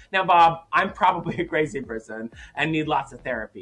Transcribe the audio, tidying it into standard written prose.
Now, Bob, I'm probably a crazy person and need lots of therapy.